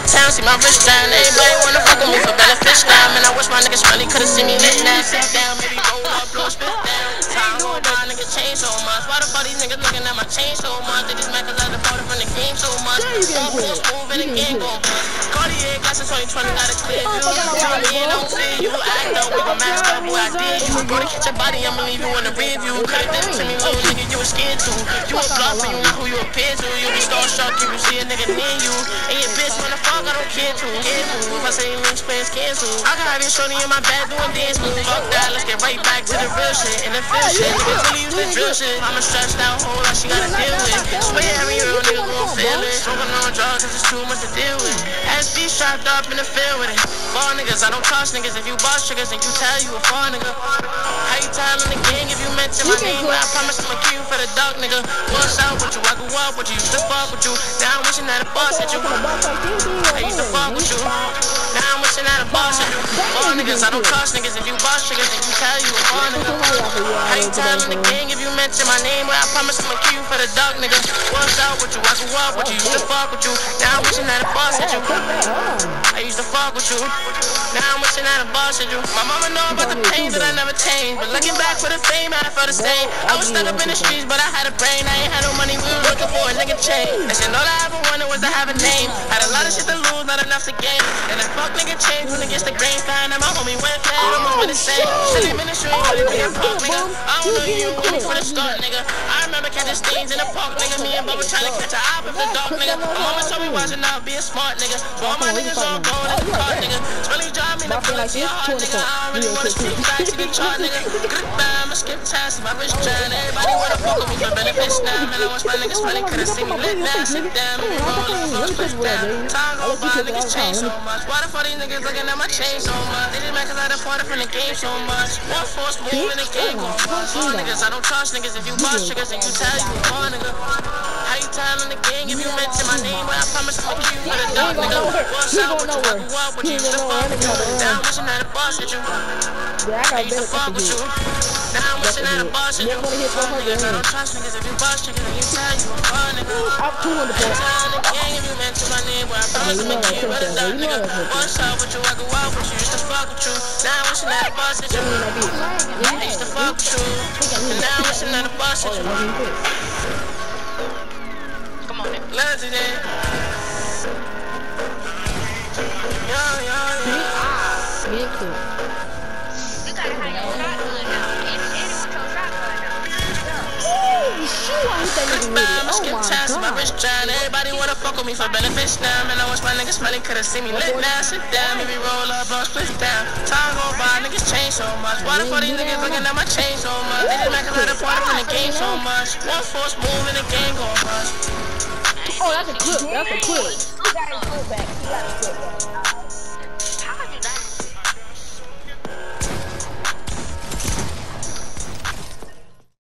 town, see my wrist down. Everybody wanna fuck with me for benefits now. Man, I wish my niggas really could've seen me lit now. Sit down, maybe roll up, blow a spit down. Time go by, niggas change so much. Why the fuck these niggas looking at my chain so much? They just mad cause I departed from the game so much. One move and the game gon' bust. Cartier glasses 2020 got a clear view. Tell me it don't fit, you act up, we gon' mask up who I did. You go to catch your body, I'ma leave you in the rear view. Could've did it to me, little nigga, you was scared to. You a bluffer, you not who you appear to. You be starstruck if you see a nigga near you. And your bitch wanna fuck, I don't care to. If I say links, plans cancel. I can have you shorty in my bed doing dance moves. Fuck that, let's get right back to the real shit. And the feel shit, niggas really use the drill shit. I'm a stressed out whole lot she gotta deal with. Swear every real nigga gon' feel it. Smoking on drugs cause it's too much to deal with. SB strapped up in the field with it. Fall niggas, I don't trust niggas. If you boss triggers and you tell you a fall nigga. How you telling the gang if you mention my name? But I promise I'ma kill you for the dog nigga. What's out with you? I grew up with you. Used to fuck with you. Now I'm wishing that a boss hit you. I used to fuck with you. Now I'm wishing that a boss hit you. Fall niggas, I don't trust niggas. If you boss triggers and you tell you a fall nigga. How you telling the gang if you mention my name? But I promise I'ma kill you for the dog nigga. What's out with you? I grew up with you. Used to fuck with you. Now I'm wishing that a boss hit you. I used to fuck with you. Now I'm wishing that a boss hit you. My mama know about the pain that I never changed. But looking back for the fame, I felt the same. I was stuck up in the streets, but I had a brain. I ain't had no money, we were looking for a nigga change. And shit, all I ever wanted was to have a name. Had a lot of shit to lose, not enough to gain. And that fuck nigga changed when against the grain. Found that my homie went flat, almost been the same. Shit ain't been the street, really be a punk nigga. I don't know you, me for the start, nigga. I remember catching stains in the park, nigga. Me and Bubba trying to catch a op in the dark, nigga. My mama told me watching out, be a smart nigga. But all my niggas on gold in the car, nigga. It's really driving me to feel like your heart, nigga. I don't really wanna skip back to the chart, nigga. I'ma skip tasks, my wrist trying. Everybody wanna fuck with me for benefits now. Man, I wish my niggas really could've seen me lit now. Sit down, maybe roll up, blow a split down. Time go by, niggas change so much. Why the fuck these niggas looking at my chain so much? They just mad cause I departed from the game so much. One force move in the game gon' bust. All niggas, I don't trust niggas. If you boss triggers and you tell you a fall nigga. How you telling the gang if you mention my name? But I promise I'ma kill you for the dog nigga. What's up with you? I grew up with you. Used to fuck with you. Now I'm wishing that a boss hit you. I used to fuck with you. Now I'm wishing that a boss hit you. Niggas, I don't trust niggas. If you boss triggers and you tell you a fall nigga. I'm 200 points. Telling the gang if you mention my name. But I promise I'ma kill you for the dog nigga. What's up with you? I grew up with you. Used to fuck with you. Now I'm wishing that a boss hit you. I used to fuck with you. And now I'm wishing that a boss hit you. Come on, nigga. Legendary. Yo. Get cool. You gotta have your shotgun now. Anyone your shotgun now. Oh, shoot, I hit that nigga with it. Oh my god. My wrist trying. Everybody wanna fuck with me for benefits now. Man, I wish my niggas really could've seen me lit now. Sit down, maybe roll up, blow a split down. Time go by, niggas change so much. Why the fuck these niggas looking at my chain so much? They just mad cause I departed from the game so much. One force move in the game gon' bust. Oh, that's a clip. That's a clip. He got his foot back.